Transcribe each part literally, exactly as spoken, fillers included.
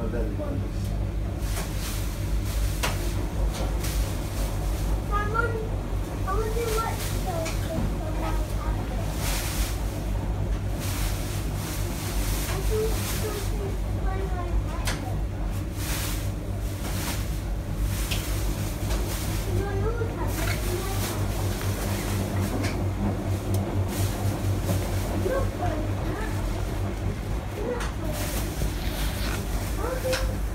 that one. I want to watch those on my tablet. I think something on my tablet. No, no tablet. Look for that. Look for it. How do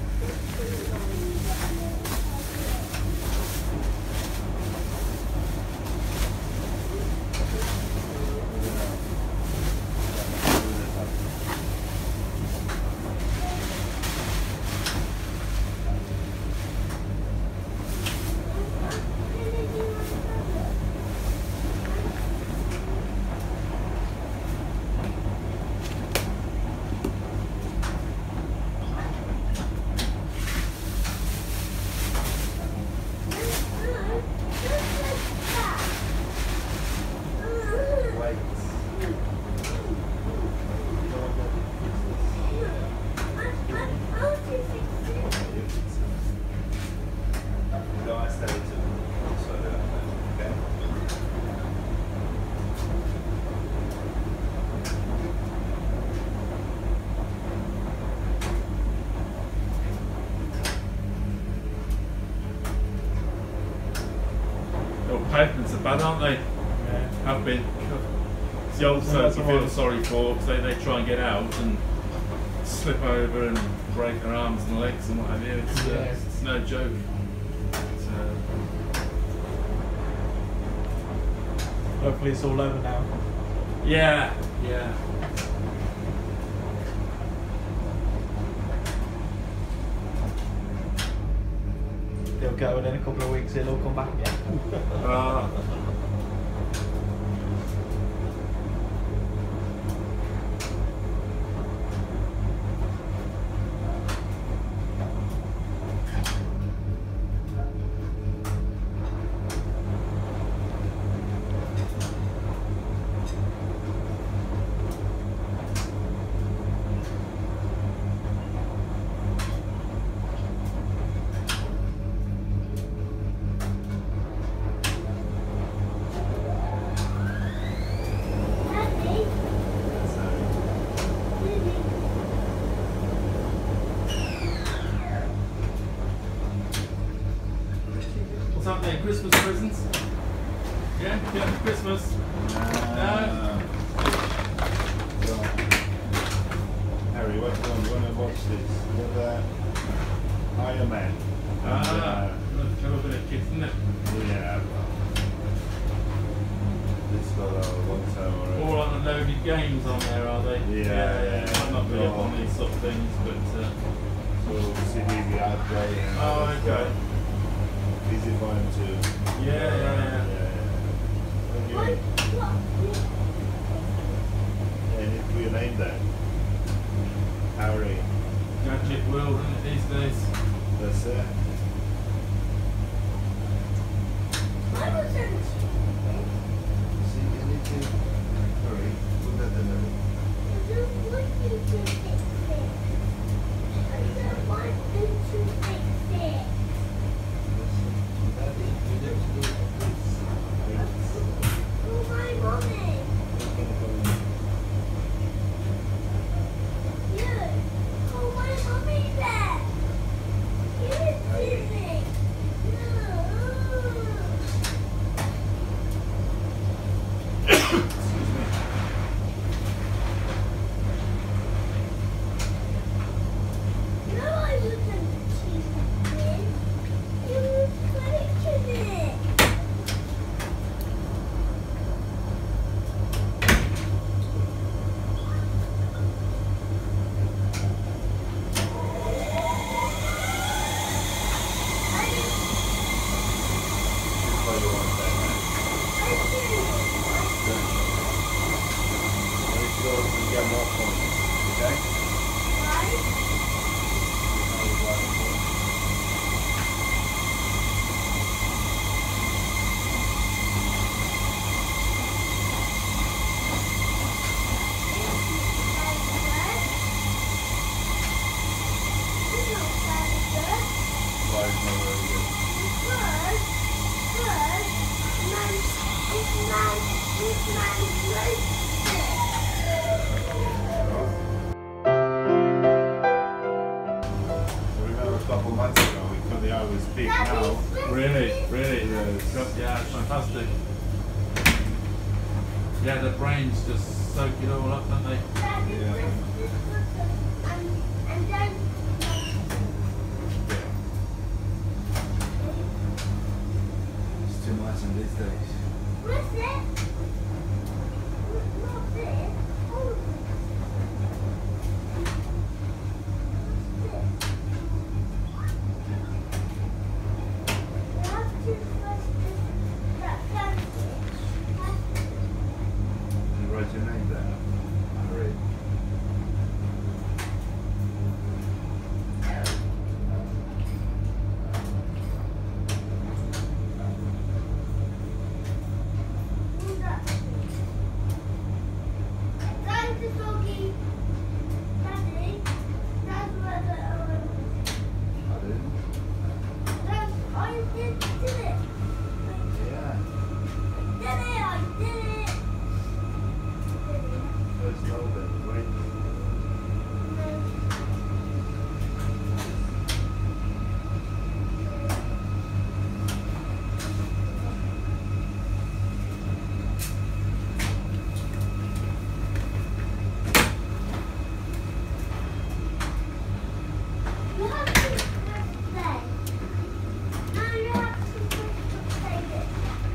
Pavements are bad, aren't they? Yeah. Have been. It's the old folks you feel sorry for because they, they try and get out and slip over and break their arms and legs and what have you. It's, yeah. uh, it's no joke. It's, uh... Hopefully it's all over now. Yeah, yeah. They'll go and in a couple of weeks it'll all come back again. uh, What's up there? Christmas presents? Yeah? Yeah, for Christmas? Uh, no? Harry, what do you want to watch this? With uh, Iron Man. Ah, that's a little bit of kids, isn't it? Yeah, well, it's got a long time already. All on the loaded games on there, are they? Yeah, yeah, yeah. I'm not really up on these sort of things, but... Uh, So C D the arcade and oh, okay. Easy for him to... Yeah, yeah, yeah. yeah, yeah. Okay. Yeah, you need to be named that. Harry. Gadget world, isn't it, these days? That's it. See, you need to... Hurry, put that in there. man, this man knows So remember a couple of months ago we put the hours big now. Really, really. Yes. Yeah, it's fantastic. Yeah, the brains just soak it all up, don't they? Daddy, Yeah. this, this was the, and, and then, It's too much in these days. what's it? Not this. Oh, you have to press this, that sandwich. You write your name down. I read. Do that. That's the doggy. Daddy, that's where the, um, I didn't. that's, I did, did it. Yeah. Did it, I did it. There's no bit. Wait. You have to press play. Now you have to press play this.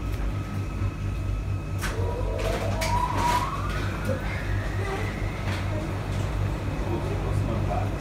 What's my back?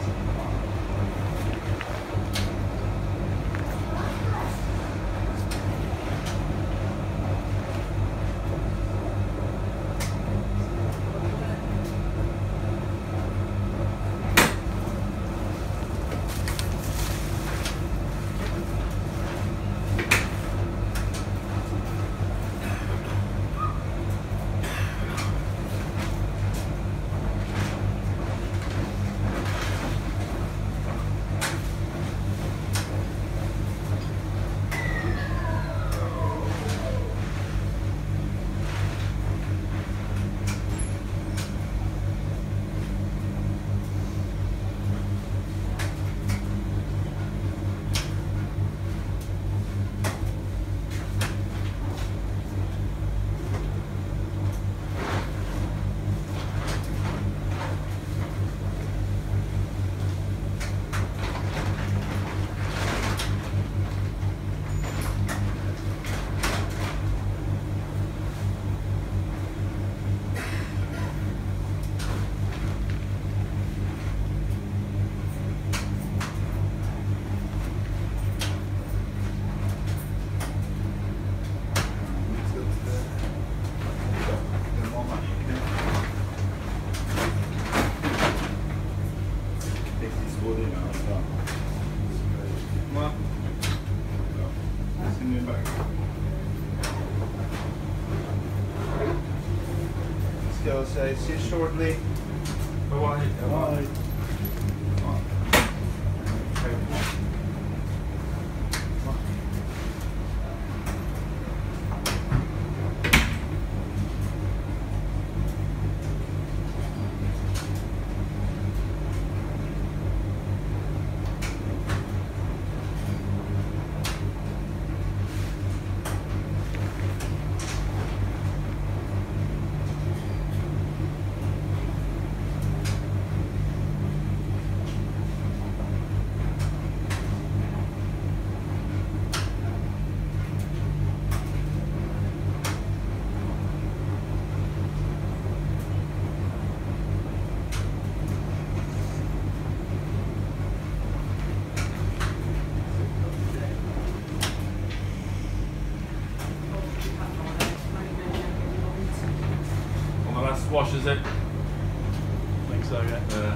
Let's go to the, the mama. Take this wood in now. Stop. Come on. Go. Let's in your back. Let's go. Say, see you shortly. Bye-bye. Bye. Come on. Okay, come on. Come on. On the last wash, is it? I think so, yeah. Yeah.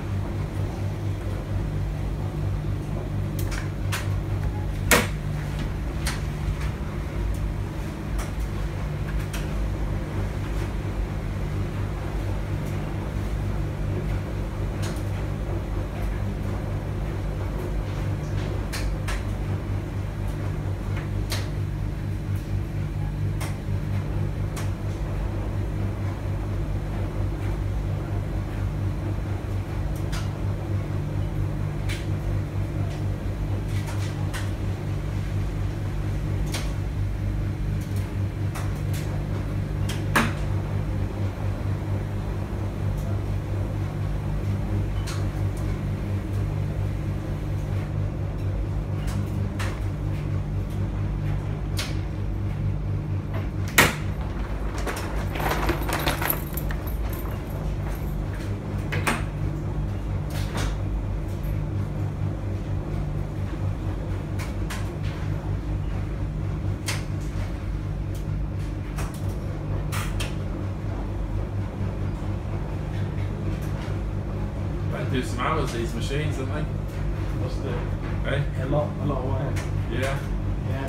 hours, these machines, don't they? Must do. Eh? A lot, a lot of work. Yeah. Yeah.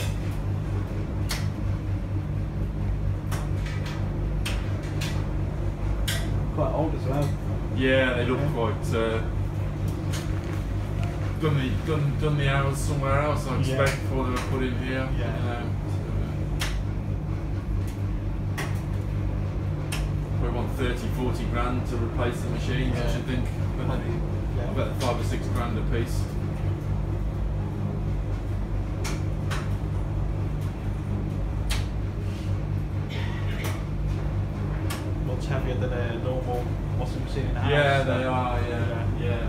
Quite old as well. Yeah, they look Yeah. quite. Uh, done the done done the hours somewhere else, I expect, Yeah. before they were put in here. Yeah. You know, so, uh, we want thirty, forty grand to replace the machines, I Yeah. should think. But Probably, yeah. I bet five or six grand a piece. Much heavier than a normal washing machine in the house. Yeah, so- they are. Yeah, yeah.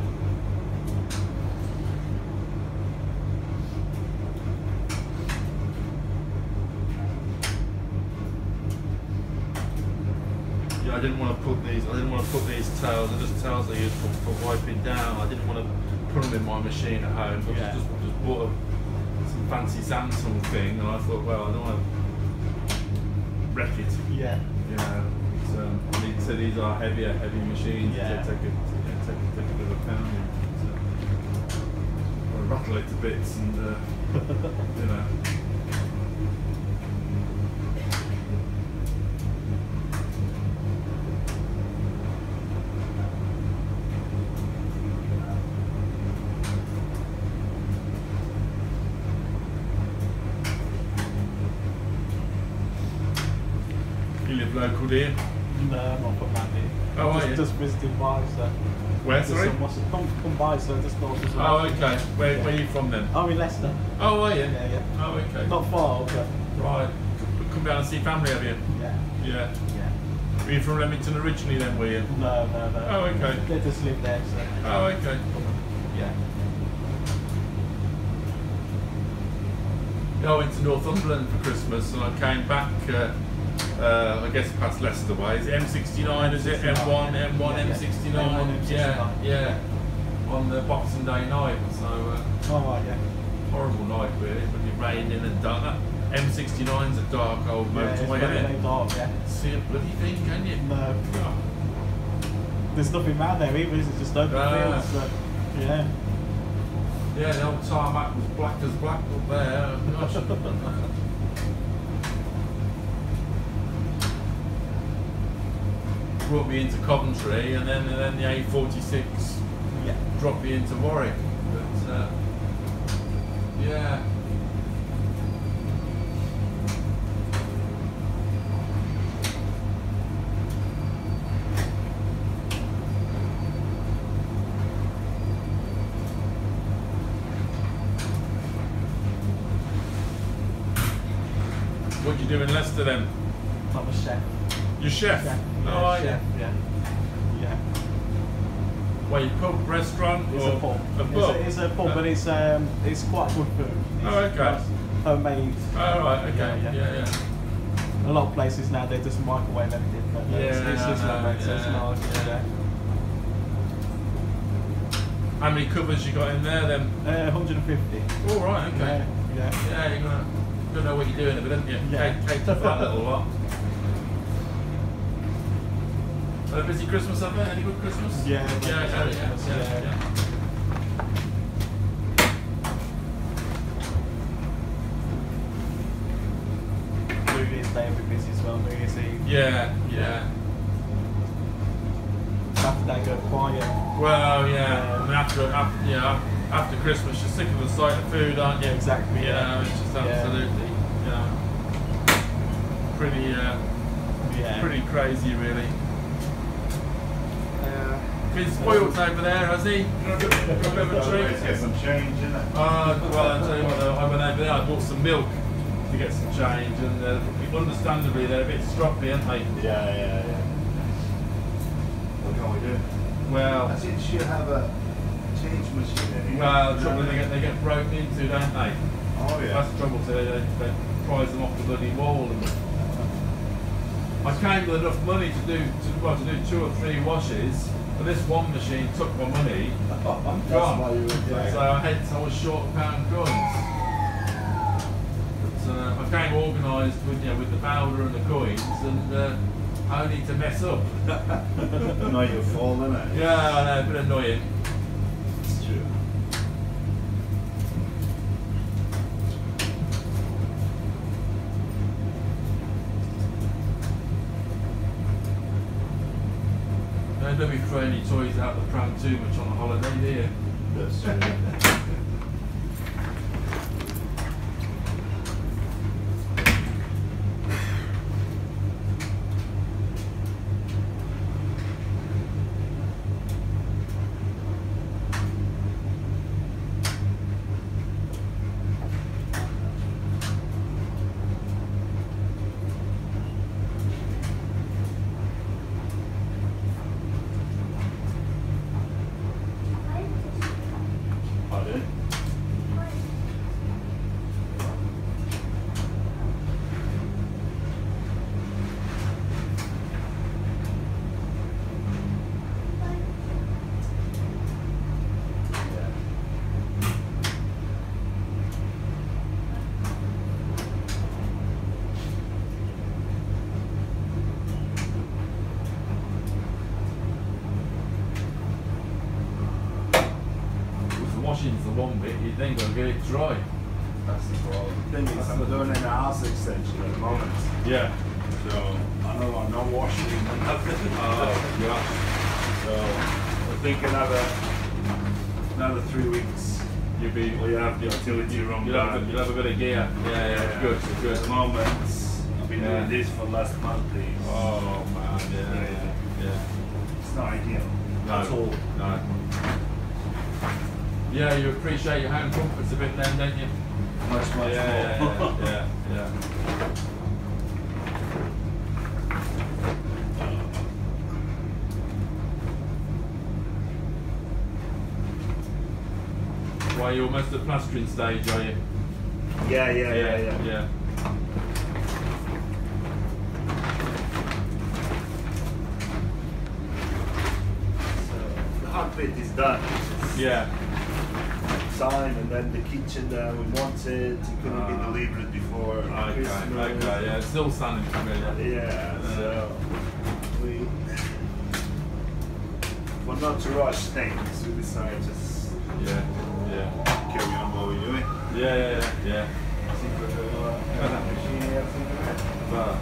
Yeah, I didn't want to put these. I didn't want to put these towels. They're just towels I use for, for wiping down. I didn't want to put them in my machine at home. So Yeah. I just just bought a, some fancy Samsung thing, and I thought, well, I don't want to wreck it. Yeah. You know, so, these- so these are heavier, heavy machines. Yeah. They take a, yeah, take, a- take a bit of a pounding. So, or rattle it to bits, and uh, you know. You live local, do you? No, I'm not from Mandy. Oh, are just, you? just visiting by, so. Where, Just sorry? some- what's it- Come, come by, so just north as well. Oh, okay. Where, Yeah. where are you from then? I'm in Leicester. Oh, are you? Yeah, yeah. Oh, okay. Not far, but Right. C- Come down and see family, have you? yeah. Yeah. Yeah. Were you from Leamington originally then, were you? No, no, no. Oh, okay. They just live there, so. Oh, okay. Yeah. Yeah, I went to Northumberland for Christmas and I came back, uh, uh, I guess past Leicester way. Is it M sixty-nine, is it? M one, M one, Yeah, yeah. M sixty-nine? M one, M sixty-nine. Yeah, yeah. On the Boxing Day night, so uh, Oh, right, yeah. horrible night really, when it rained in and dark. That M sixty-nine's a dark old Yeah, it's motorway, very isn't very it? dark, yeah. See a bloody thing, can you? No. Oh. There's nothing around there either, it's just open Ah. fields, so. Yeah. Yeah, the old tarmac was black as black up there. Oh, gosh. Brought me into Coventry, and then and then the A forty-six Yeah. dropped me into Warwick. But uh, yeah. What'd you do in Leicester then? I'm a chef. Your chef? Chef. Oh, Yeah, are you? chef, yeah. Yeah. Where you pub, restaurant, It's or a pub. A It's pub? a, it's a pub, but it's um, it's quite good food. It's Oh, okay. nice, homemade. Oh, right, okay, Yeah, yeah, yeah. yeah. A lot of places now they just microwave everything. But no, it's, Yeah, it's just I know, homemade, so it's yeah, nice. yeah. Yeah. How many covers you got in there then? Uh, one hundred fifty. All right, okay. Yeah. Yeah. Yeah, you're gonna, gonna know what you're doing a bit, haven't you? Yeah. Cake, cake for that little lot. Had a busy Christmas, have you? Any good Christmas? Yeah, yeah, good yeah, Christmas, yeah, yeah, yeah. yeah. New Year's Day will be busy as well. New Year's Eve. Yeah, yeah. Saturday go quiet. Well, yeah. Yeah. I mean, after, after, yeah, after Christmas, you're sick of the sight of food, aren't you? Exactly, You yeah. know, it's just Yeah. absolutely, you know, pretty, uh, Yeah. pretty crazy, really. Uh, Been spoiled over there, has he? Got a bit, got a bit of a treat. Let's get some change, innit? Uh, well, I'll tell you what, I went over there, I bought some milk to get some change, and uh, understandably they're a bit stroppy, aren't they? Yeah, yeah, yeah. What can we do? Well, I think you have a change machine in here. well, the trouble is they get, they get broken into, don't they? Oh, yeah. That's the trouble, so they, they prize them off the bloody wall. And I came with enough money to do, to, well, to do two or three washes, but this one machine took my money. That's Gone. why you were there. So I had, I was short of pound coins. But uh, I came organised with, you know, with the powder and the coins, and uh, only to mess up. Not your fault, innit? Yeah, I know, a bit annoying. You don't be throwing your toys out the pram too much on a holiday, do you? That's true. Pardon? Washing's the one bit, you then got to get it dry. That's the problem. The thing is, I'm doing an house extension at the moment. Yeah. So, I don't want no washing and nothing. Oh, yeah. So, I think another, another three weeks, You'll be, we have the utility room you'll have, a, done. you'll have a bit of gear. Yeah, yeah, Yeah. good, good. At the moment, I've been Yeah. doing this for the last month. Please. Oh man, yeah, yeah, yeah. It's not ideal No, at all. no. Yeah, you appreciate your home comforts a bit then, don't you? Much, much Yeah, more. yeah, yeah, yeah, yeah. Why, you're almost at plastering stage, are you? Yeah, yeah, yeah, yeah. yeah. So, the hard bit is done. Yeah. Time, and then the kitchen that we wanted, it couldn't Ah. be delivered before Okay, Christmas. okay, yeah, it's still sounding familiar. Yeah, so we, well, not to rush things, we decided just Yeah, yeah. carry on what we're doing. Yeah, yeah, yeah, yeah. See if we can, uh, machine here, something like that. But,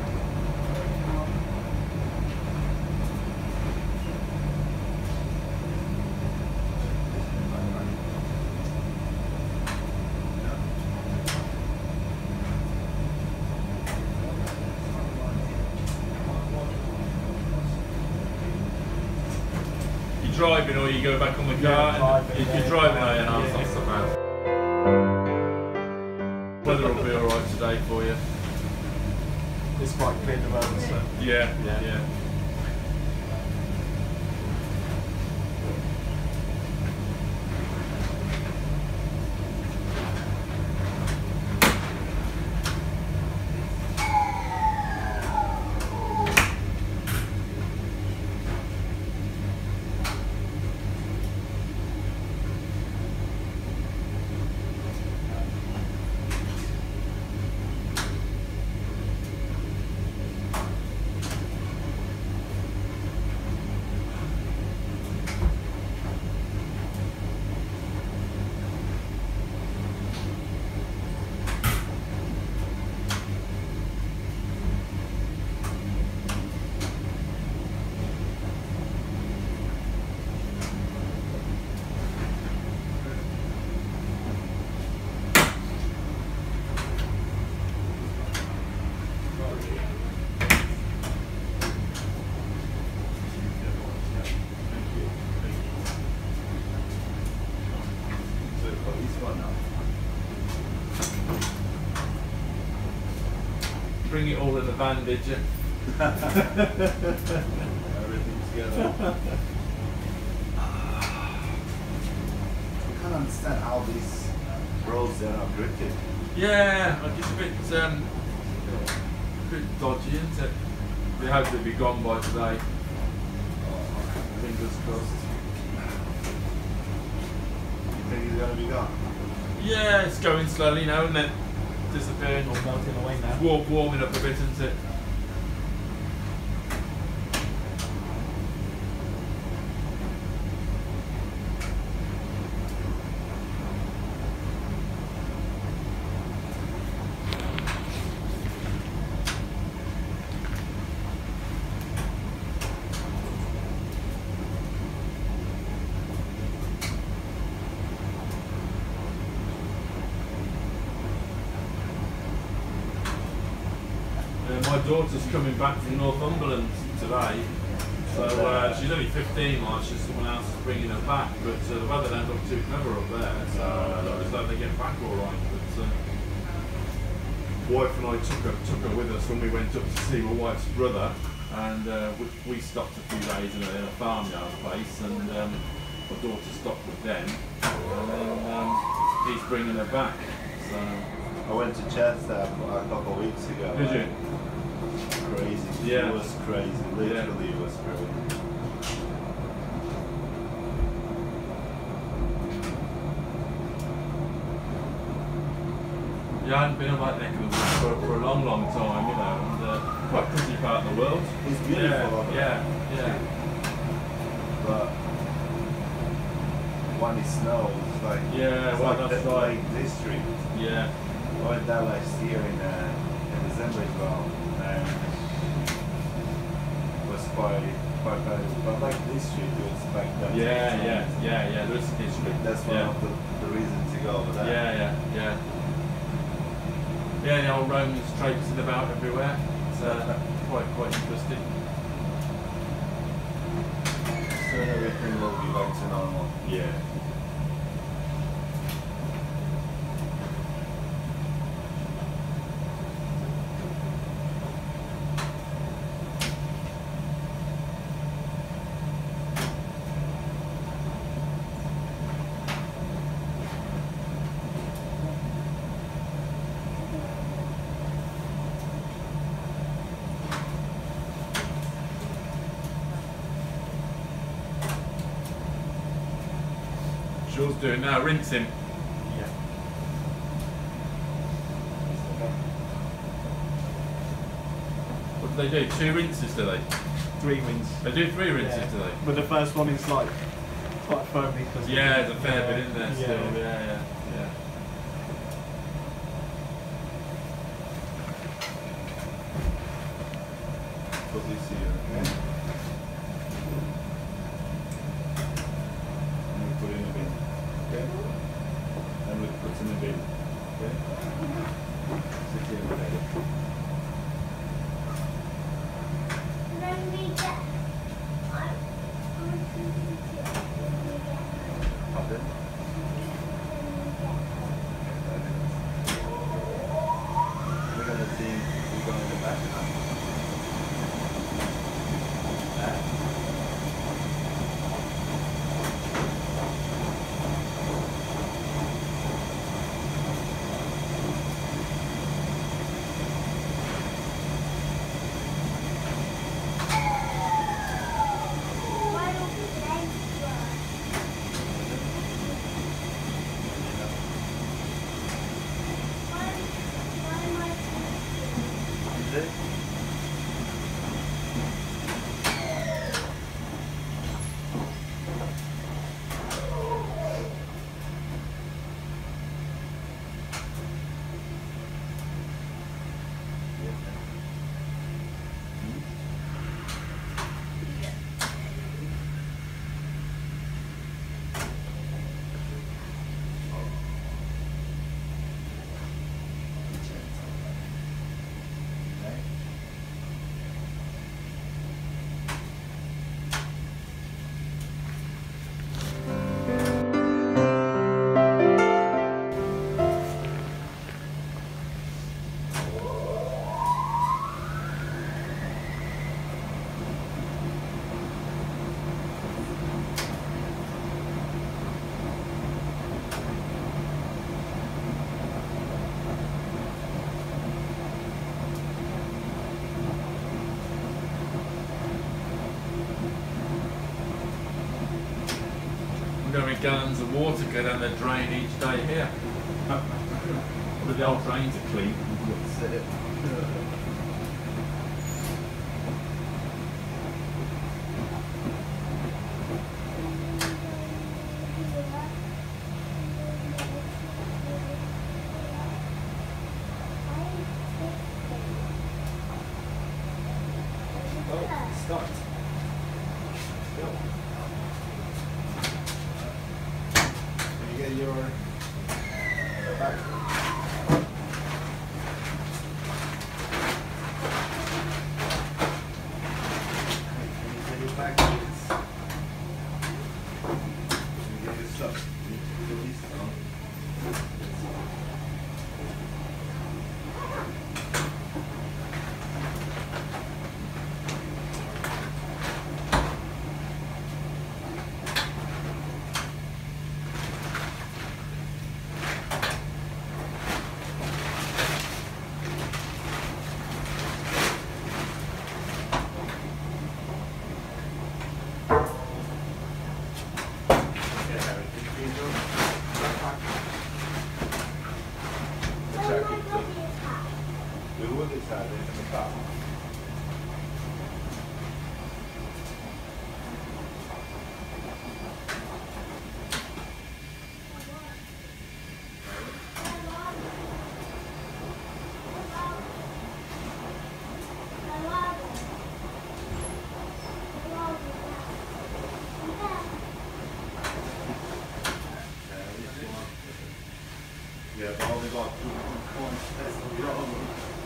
you driving or you go back on the Yeah, car? driving, If yeah. you're driving, are you? No, Yeah. it's not so bad. Weather will be alright today for you. It's quite clear at the moment, so. Yeah, Yeah. yeah. Bring it all in the van, did you? Everything together. I can't understand how these roads are not gritted. Yeah, like it's a bit, um, a bit dodgy, isn't it? We hope they'll be gone by today. Fingers crossed. You think he's gonna be gone? Yeah, it's going slowly now, isn't it? Disappearing. All melting away now. Warm, warming up a bit, isn't it? daughter's coming back from Northumberland today. So uh, she's only fifteen, like she's someone else is bringing her back, but uh, the weather don't look too clever up there, so uh, I just hope they get back all right. But uh, wife and I took her, took her with us when we went up to see my wife's brother, and uh, we, we stopped a few days in a, in a farmyard place, and um, my daughter stopped with them, and then um, he's bringing her back. So I went to Chester a couple of weeks ago. did you? Crazy. Yeah. It was crazy. Literally, Yeah. it was crazy. Yeah, I hadn't been on that neck of the woods for, for a long, long time, you know, and uh, quite a pretty part of the world. It's beautiful. Yeah, over yeah, there. yeah. But when it snows, it's like Yeah, it's well, like that's the right. Lake District. Yeah, I went there last year in, uh, in December as well, and it was quite quite bad. But like District, you expect that. yeah, yeah, yeah, yeah, there is a district. That's one yeah. of the, the reasons to go over there. Yeah, yeah, yeah. Yeah, the old Romans traipsing about everywhere. It's uh, quite, quite interesting. Soon everything will be back to normal. Yeah. Sean's doing now, rinsing. Yeah. What do they do? Two rinses, do they? Three wins. They do three rinses, Yeah. do they? But the first one is like quite foamy because Yeah, there's a fair bit in there yeah. still. Yeah, yeah, yeah. Put this here, okay? And we put it in a bin, okay? And we put it in a bin, okay? Sit here and play. Then we get. Pardon? We're gonna see who's going in the back now. Why don't we thank Why, why am I Is it? How many gallons of water go down the drain each day here? But the old drains are clean. That's it. Oh, start. Go. Can you get your back? this out in the cup. Yeah, but only got two points less than the other one.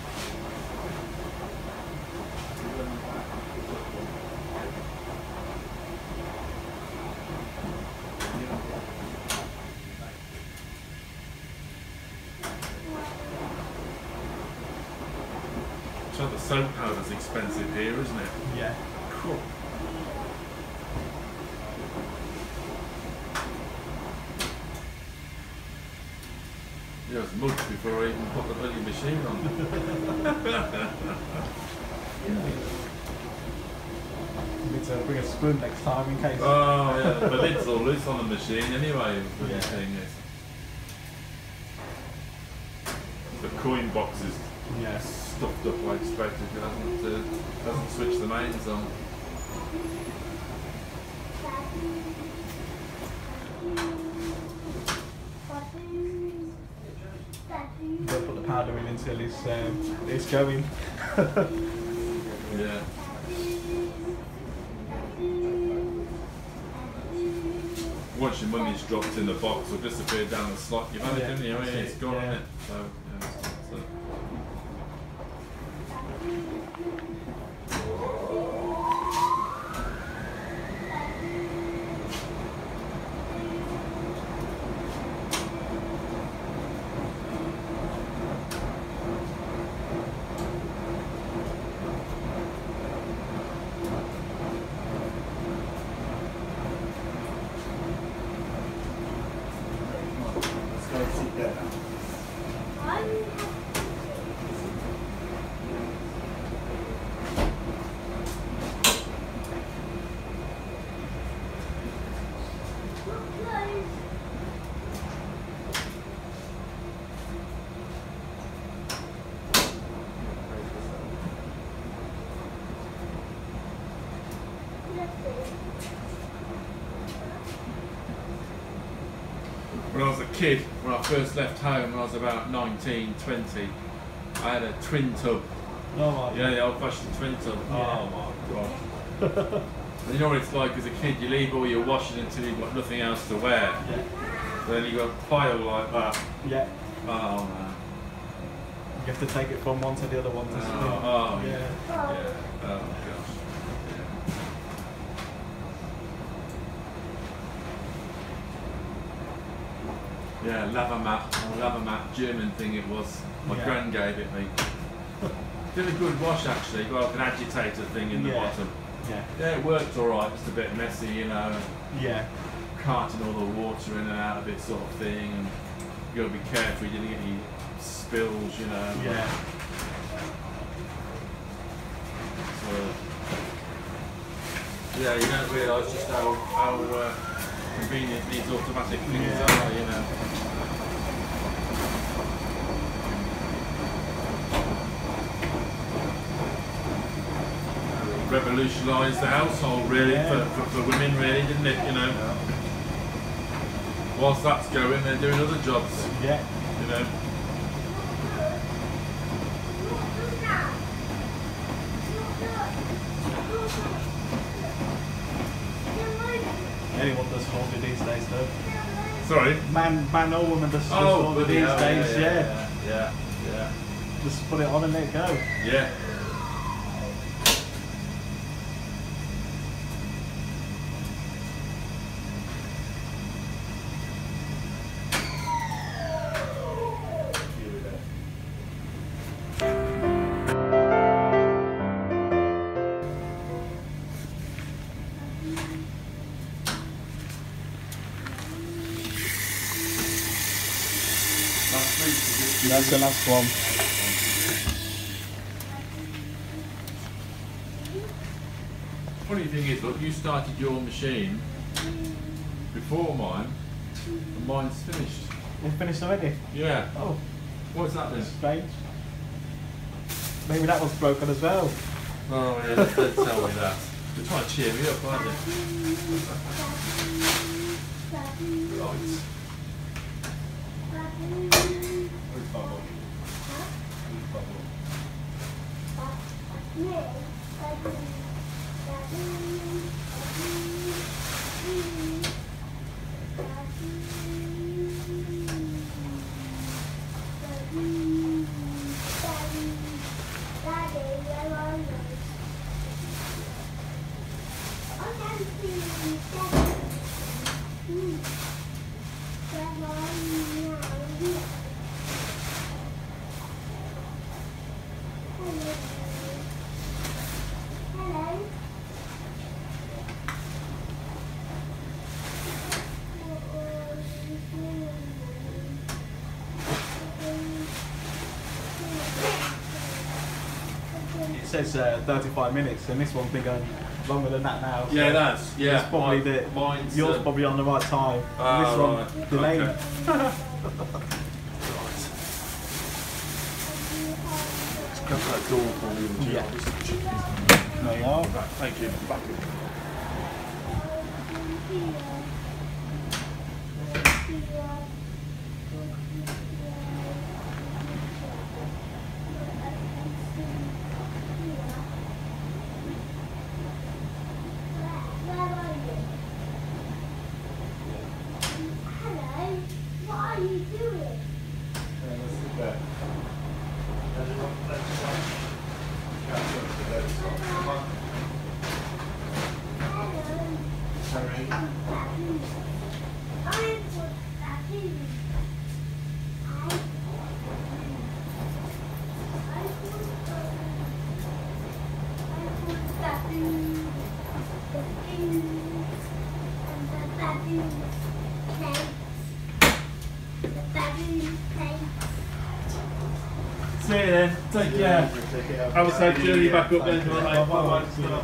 So the soap powder's expensive here, isn't it? Yeah. Cool. Yeah, it was much before I even put the bloody machine on. You need to bring a spoon next time in case. Oh yeah, the lid's all loose on the machine anyway. The bloody Yeah. thing is. The coin box is Yeah. stuffed up like expected. It hasn't, uh, doesn't switch the mains on. Don't put the powder in until it's um, it's going. Yeah. Once your money's dropped in the box or disappeared down the slot, you've had it, Yeah, haven't you? I mean, that's it's it, gone, yeah. isn't it? So, yeah, that's it. Let's go and sit there now. When I was a kid, when I first left home, when I was about nineteen, twenty, I had a twin tub. Oh my. Yeah, the old-fashioned twin tub. Yeah. Oh my god. And you know what it's like as a kid, you leave all your washing until you've got nothing else to wear. Yeah. Then you've got a pile like that. Yeah. Oh man. You have to take it from one to the other one to Oh, spin. oh yeah. Yeah. Yeah. Oh gosh. Yeah. Yeah, Laundromat, Laundromat, German thing it was. My Yeah. gran gave it me. Did a good wash actually, got like an agitator thing in the Yeah. bottom. Yeah. Yeah, it worked alright, just a bit messy, you know, Yeah. carting all the water in and out of it sort of thing, and you gotta be careful you didn't get any spills, you know. Yeah. So, yeah, you don't realise just how, how uh, convenient these automatic things Yeah. are, you know. Revolutionised the household really Yeah. for, for, for women really, didn't it, you know? Whilst that's going, they're doing other jobs, Yeah. you know. Anyone does laundry these days though. Sorry? Man, man or woman does, does Oh, laundry bloody these hell, days, yeah, yeah, yeah, yeah, Just put it on and let it go. yeah. That's the last one. Funny thing is, look, you started your machine before mine, and mine's finished. We're finished already. Yeah. Oh, What's that then? strange. Maybe that one's broken as well. Oh yeah, don't don't tell me that. They're trying to cheer me up, aren't they? Right. With bubble. With bubble. It says uh, thirty-five minutes, and this one's been going longer than that now. So Yeah, that's yeah. It's probably mine- the, mine's, yours uh, probably on the right time. Ah, and this one right, delayed. okay. Cut that door for me, would you? Yeah. I'll just check this. There you are. Right, thank you. Back in. See you then. Take care. Have a safe journey back up then. Bye bye.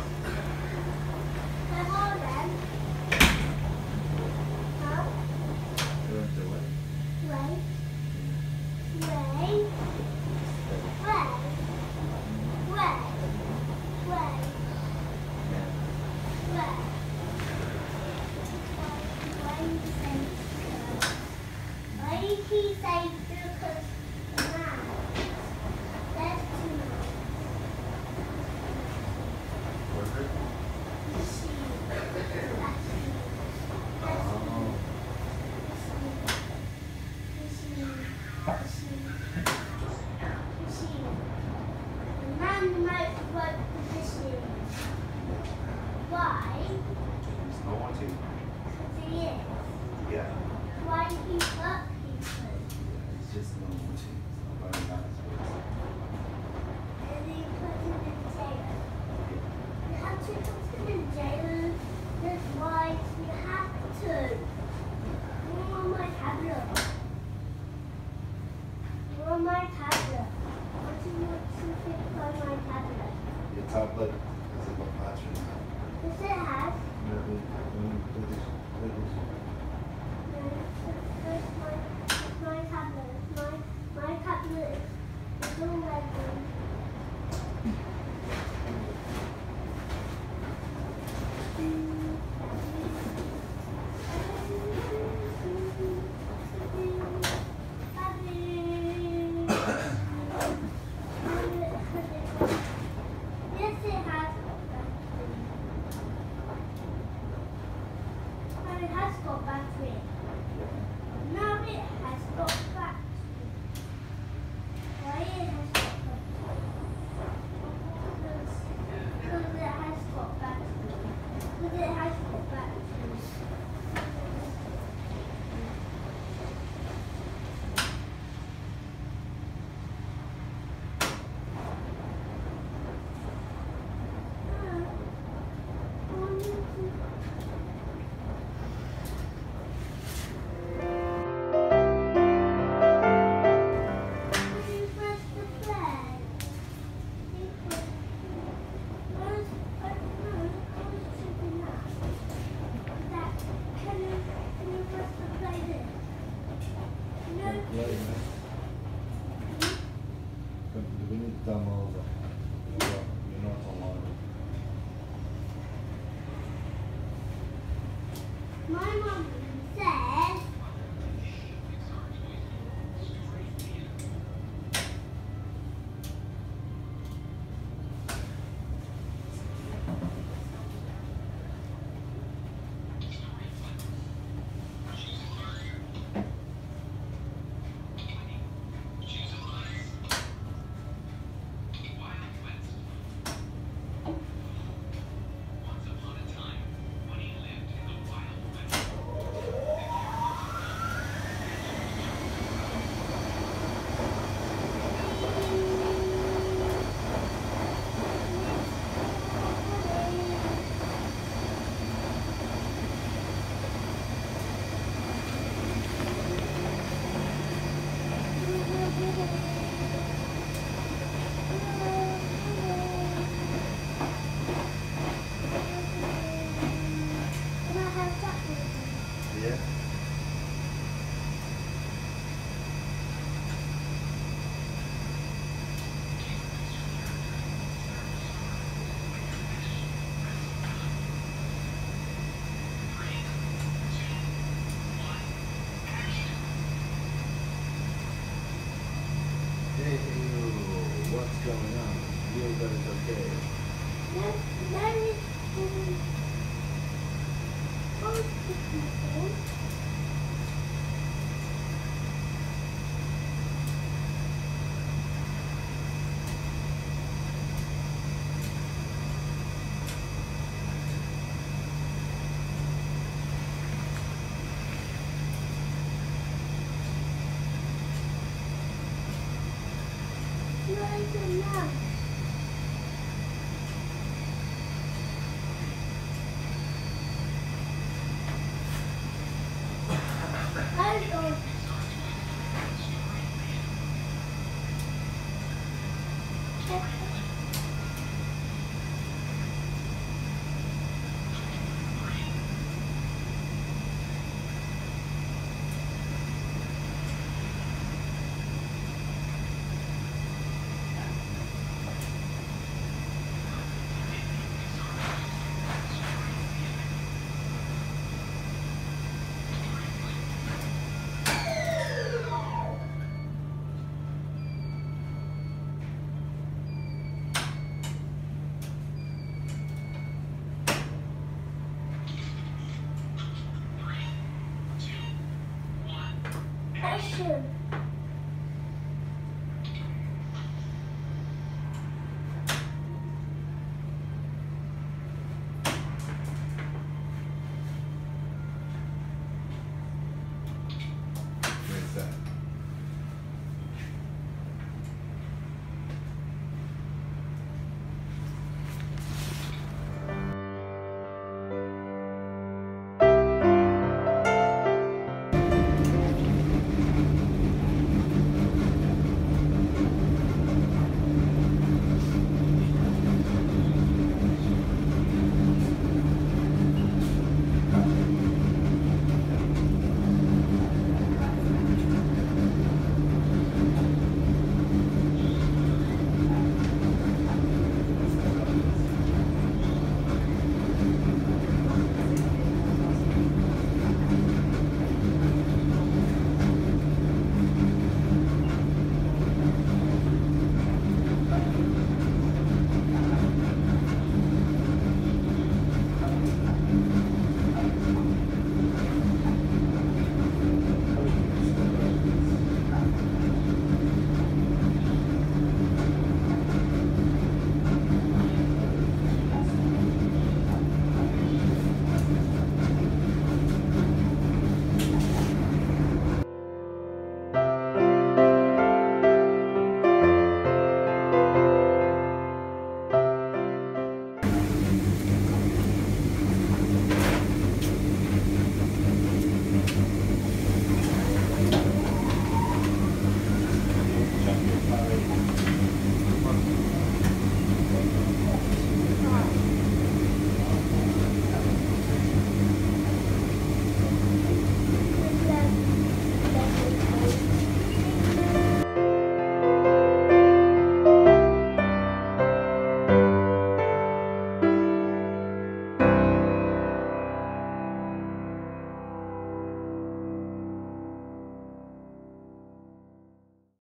Tablet, has it got battery? Yes, it has. No, no, no, no, no. My, my tablet, my, my tablet is all ready. Come to the village. It's done over. You're not online. My mum says Yeah. Hey, what's going on? You got it okay. that that is um, most people. Like a mouse.